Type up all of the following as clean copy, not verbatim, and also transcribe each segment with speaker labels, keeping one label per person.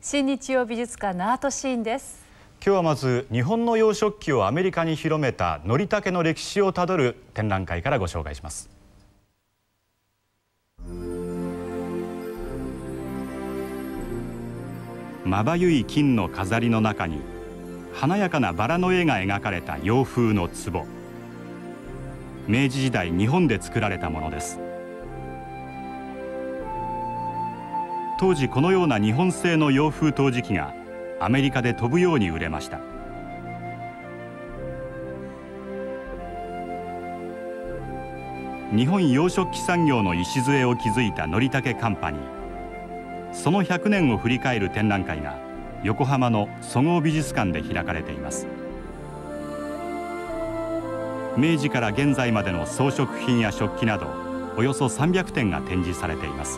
Speaker 1: 新日曜美術館のアートシーンです。
Speaker 2: 今日はまず日本の洋食器をアメリカに広めたのりたけの歴史をたどる展覧会からご紹介します。まばゆい金の飾りの中に華やかなバラの絵が描かれた洋風の壺。明治時代日本で作られたものです。当時このような日本製の洋風陶磁器がアメリカで飛ぶように売れました。日本洋食器産業の礎を築いたのりたけカンパニー、その100年を振り返る展覧会が横浜のそごう美術館で開かれています。明治から現在までの装飾品や食器などおよそ300点が展示されています。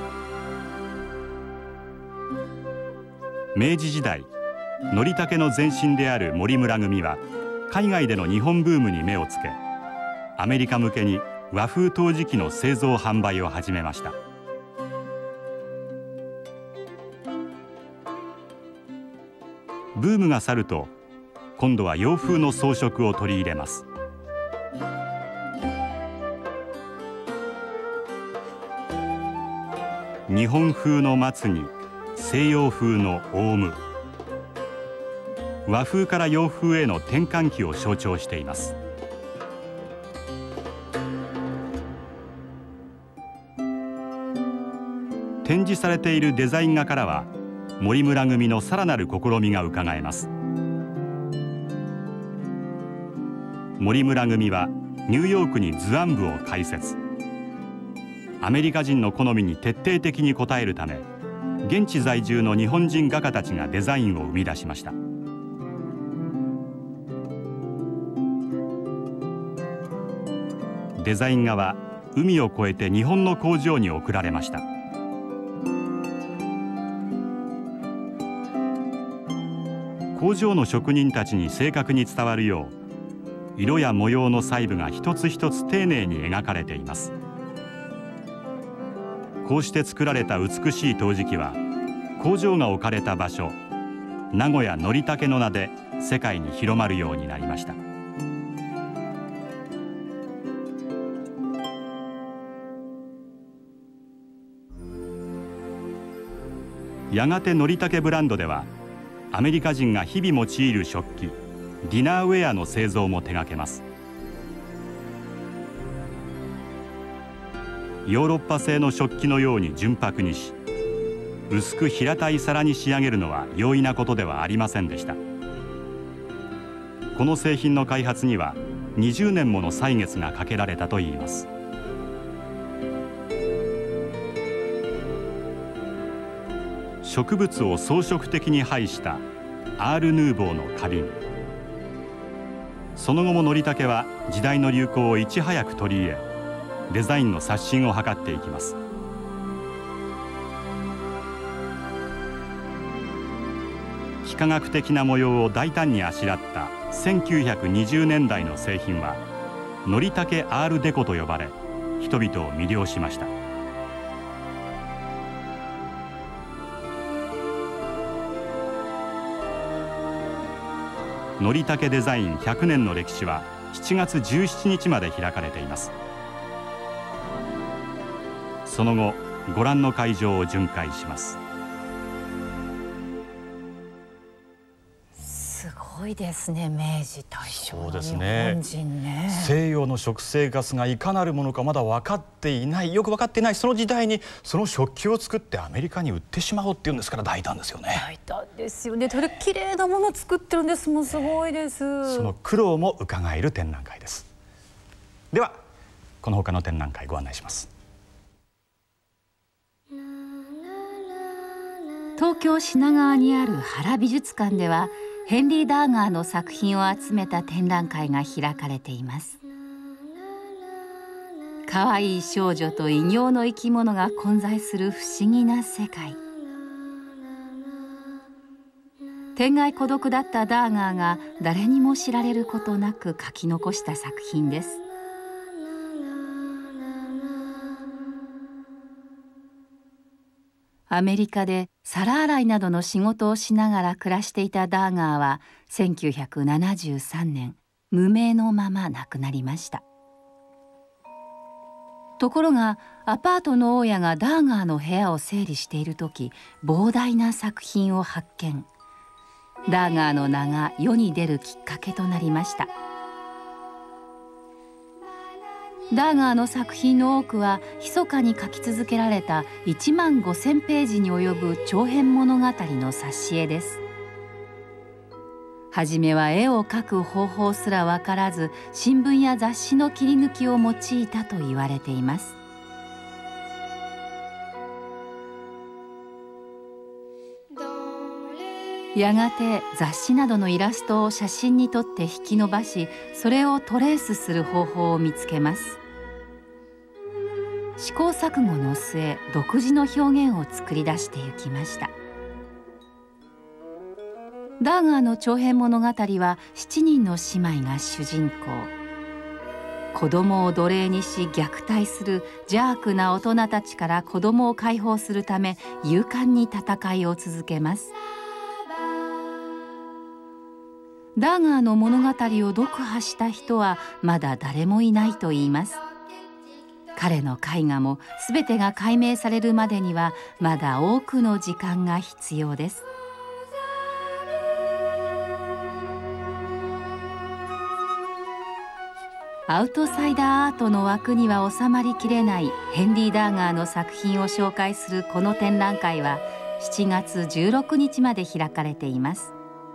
Speaker 2: 明治時代、のりたけの前身である森村組は海外での日本ブームに目をつけ、アメリカ向けに和風陶磁器の製造販売を始めました。ブームが去ると今度は洋風の装飾を取り入れます。日本風の松に西洋風のオウム、和風から洋風への転換期を象徴しています。展示されているデザイン画からは森村組のさらなる試みがうかがえます。森村組はニューヨークに図案部を開設。アメリカ人の好みに徹底的に応えるため、現地在住の日本人画家たちがデザインを生み出しました。デザイン画は海を越えて日本の工場に送られました。工場の職人たちに正確に伝わるよう、色や模様の細部が一つ一つ丁寧に描かれています。こうして作られた美しい陶磁器は工場が置かれた場所、名古屋のりたけの名で世界に広まるようになりました。やがてのりたけブランドではアメリカ人が日々用いる食器、ディナーウェアの製造も手掛けます。ヨーロッパ製の食器のように純白にし、薄く平たい皿に仕上げるのは容易なことではありませんでした。この製品の開発には20年もの歳月がかけられたといいます。植物を装飾的に配したアール・ヌーボーの花瓶。その後ものりたけは時代の流行をいち早く取り入れ、デザインの刷新を図っていきます。幾何学的な模様を大胆にあしらった1920年代の製品はのりたけアールデコと呼ばれ、人々を魅了しました。のりたけデザイン100年の歴史は7月17日まで開かれています。その後、ご覧の会場を巡回します。
Speaker 1: すごいですね、明治大正の日本人ね。
Speaker 2: 西洋の食生活がいかなるものかまだ分かっていない、よく分かっていないその時代にその食器を作ってアメリカに売ってしまおうっていうんですから大胆ですよね。
Speaker 1: 大胆ですよね。それ綺麗なものを作ってるんです。もうすごいです。
Speaker 2: その苦労も伺える展覧会です。ではこの他の展覧会ご案内します。
Speaker 3: 東京品川にある原美術館ではヘンリー・ダーガーの作品を集めた展覧会が開かれています。可愛い少女と異形の生き物が混在する不思議な世界。天涯孤独だったダーガーが誰にも知られることなく書き残した作品です。 アメリカで皿洗いなどの仕事をしながら暮らしていたダーガーは1973年無名のまま亡くなりました。ところがアパートの大家がダーガーの部屋を整理している時、膨大な作品を発見。ダーガーの名が世に出るきっかけとなりました。ダーガーの作品の多くは密かに書き続けられた1万5000ページに及ぶ長編物語の挿絵です。はじめは絵を描く方法すら分からず、新聞や雑誌の切り抜きを用いたと言われています。やがて雑誌などのイラストを写真に撮って引き伸ばし、それをトレースする方法を見つけます。試行錯誤の末、独自の表現を作り出していきました。ダーガーの長編物語は7人の姉妹が主人公。子供を奴隷にし虐待する邪悪な大人たちから子供を解放するため勇敢に戦いを続けます。ダーガーの物語を読破した人はまだ誰もいないと言います。彼の絵画も全てが解明されるまでにはまだ多くの時間が必要です。アウトサイダーアートの枠には収まりきれないヘンリー・ダーガーの作品を紹介するこの展覧会は7月16日まで開かれています。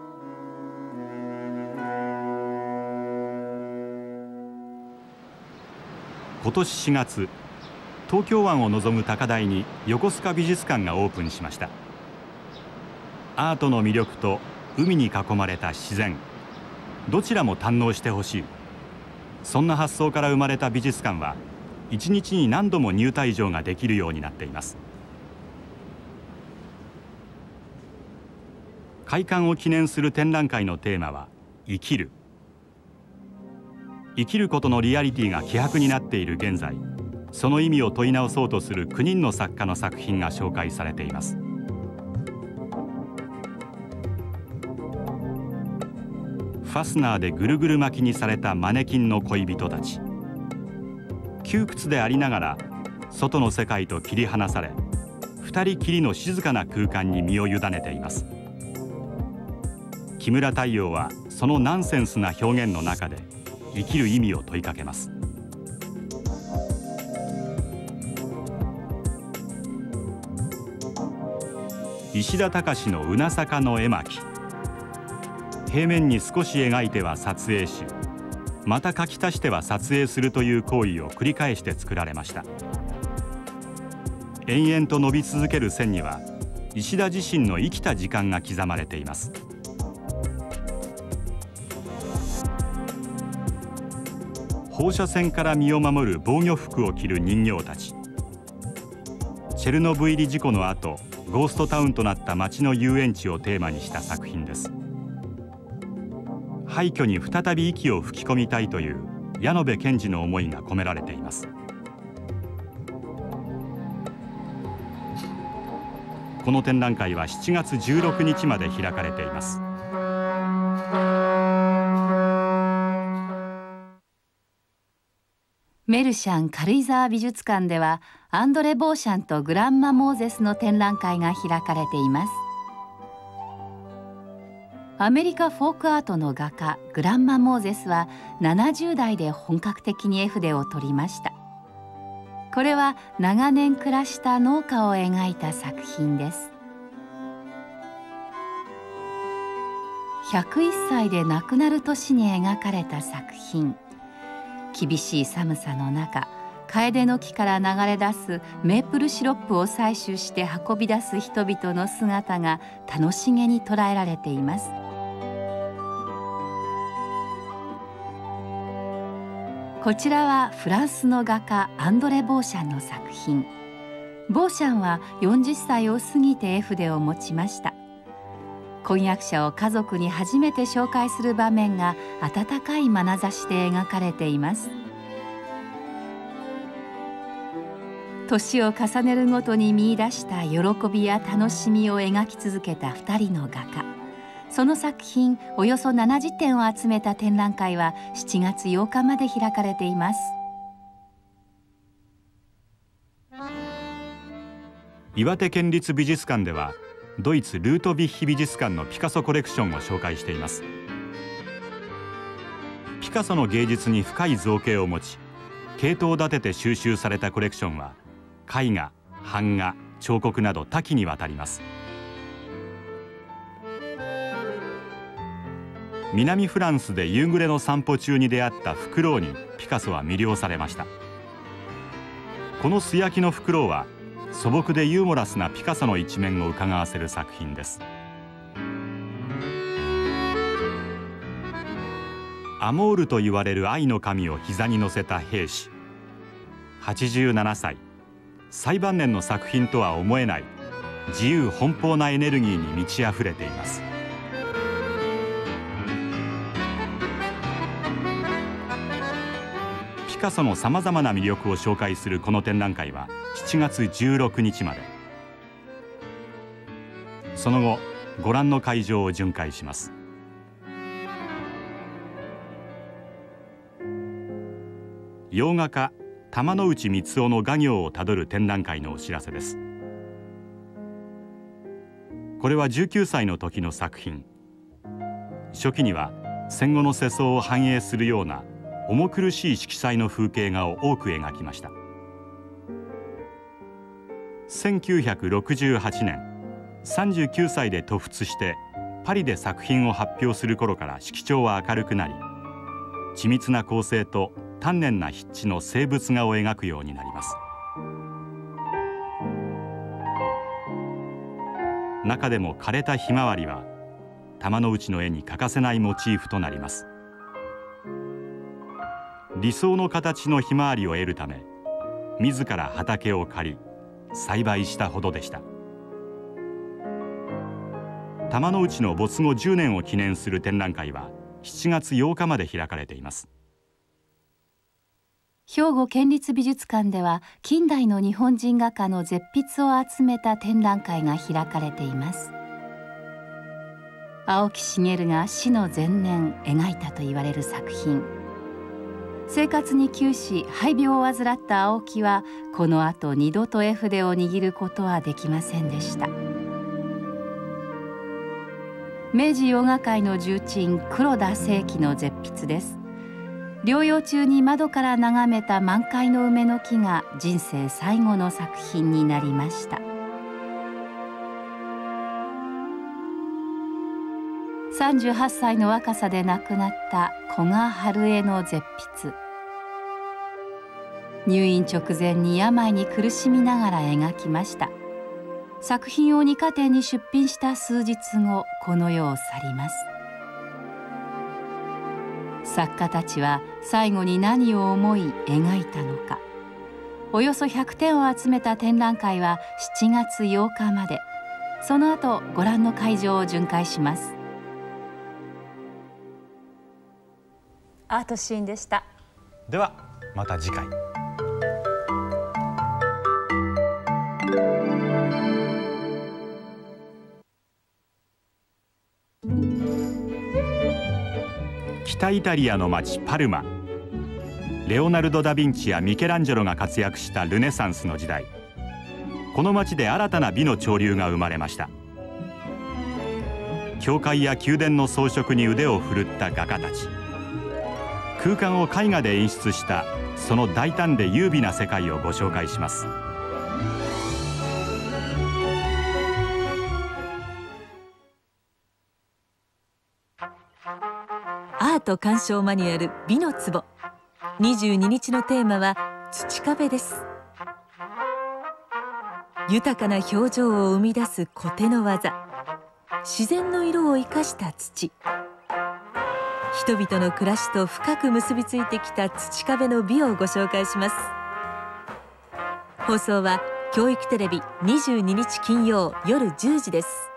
Speaker 2: 今年4月、東京湾を望む高台に横須賀美術館がオープンしました。アートの魅力と海に囲まれた自然、どちらも堪能してほしい、そんな発想から生まれた美術館は1日に何度も入退場ができるようになっています。開館を記念する展覧会のテーマは生きる。生きることのリアリティが希薄になっている現在、その意味を問い直そうとする9人の作家の作品が紹介されています。ファスナーでぐるぐる巻きにされたマネキンの恋人たち。窮屈でありながら外の世界と切り離され、二人きりの静かな空間に身を委ねています。木村太陽はそのナンセンスな表現の中で生きる意味を問いかけます。石田隆のうなさかの絵巻。平面に少し描いては撮影し、また描き足しては撮影するという行為を繰り返して作られました。延々と伸び続ける線には石田自身の生きた時間が刻まれています。放射線から身を守る防御服を着る人形たち。チェルノブイリ事故の後、ゴーストタウンとなった町の遊園地をテーマにした作品です。廃墟に再び息を吹き込みたいという矢野部賢治の思いが込められています。この展覧会は7月16日まで開かれています。
Speaker 3: メルシャン軽井沢美術館ではアンドレ・ボーシャンとグランマ・モーゼスの展覧会が開かれています。アメリカフォークアートの画家グランマ・モーゼスは70代で本格的に絵筆を取りました。これは長年暮らした農家を描いた作品です。101歳で亡くなる年に描かれた作品。厳しい寒さの中、カエデの木から流れ出すメープルシロップを採取して運び出す人々の姿が楽しげに捉えられています。こちらはフランスの画家アンドレ・ボーシャンの作品。ボーシャンは40歳を過ぎて絵筆を持ちました。婚約者を家族に初めて紹介する場面が温かい眼差しで描かれています。 年を重ねるごとに見出した喜びや楽しみを描き続けた2人の画家。その作品およそ70点を集めた展覧会は7月8日まで開かれています。
Speaker 2: 岩手県立美術館ではドイツルートヴィッヒ美術館のピカソコレクションを紹介しています。ピカソの芸術に深い造形を持ち、系統を立てて収集されたコレクションは絵画、版画、彫刻など多岐にわたります。南フランスで夕暮れの散歩中に出会ったフクロウにピカソは魅了されました。この素焼きのフクロウは素朴でユーモラスなピカソの一面をうかがわせる作品です。アモールと言われる愛の神を膝に乗せた兵士。87歳、最晩年の作品とは思えない自由奔放なエネルギーに満ち溢れています。ピカソのさまざまな魅力を紹介するこの展覧会は7月16日まで。その後ご覧の会場を巡回します。洋画家玉内光雄の画業をたどる展覧会のお知らせです。これは19歳の時の作品。初期には戦後の世相を反映するような重苦しい色彩の風景画を多く描きました。1968年39歳で渡仏してパリで作品を発表する頃から色調は明るくなり、緻密な構成と丹念な筆致の静物画を描くようになります。中でも枯れたひまわりは玉内の絵に欠かせないモチーフとなります。理想の形のひまわりを得るため自ら畑を借り栽培したほどでした。玉内の没後10年を記念する展覧会は7月8日まで開かれています。
Speaker 3: 兵庫県立美術館では近代の日本人画家の絶筆を集めた展覧会が開かれています。青木繁が死の前年描いたといわれる作品。生活に窮し肺病を患った青木はこのあと二度と絵筆を握ることはできませんでした。明治洋画界の重鎮黒田清輝の絶筆です。療養中に窓から眺めた満開の梅の木が人生最後の作品になりました。38歳の若さで亡くなった古賀春江の絶筆。入院直前に病に苦しみながら描きました。作品を二科展に出品した数日後、この世を去ります。作家たちは最後に何を思い描いたのか。およそ100点を集めた展覧会は7月8日まで。その後ご覧の会場を巡回します。
Speaker 1: アートシーンでした。
Speaker 2: ではまた次回。北イタリアの町パルマ。レオナルド・ダ・ヴィンチやミケランジェロが活躍したルネサンスの時代、この町で新たな美の潮流が生まれました。教会や宮殿の装飾に腕を振るった画家たち、空間を絵画で演出したその大胆で優美な世界をご紹介します。
Speaker 4: アート鑑賞マニュアル美の壺。22日のテーマは土壁です。豊かな表情を生み出すコテの技、自然の色を生かした土、人々の暮らしと深く結びついてきた土壁の美をご紹介します。放送は教育テレビ22日金曜夜10時です。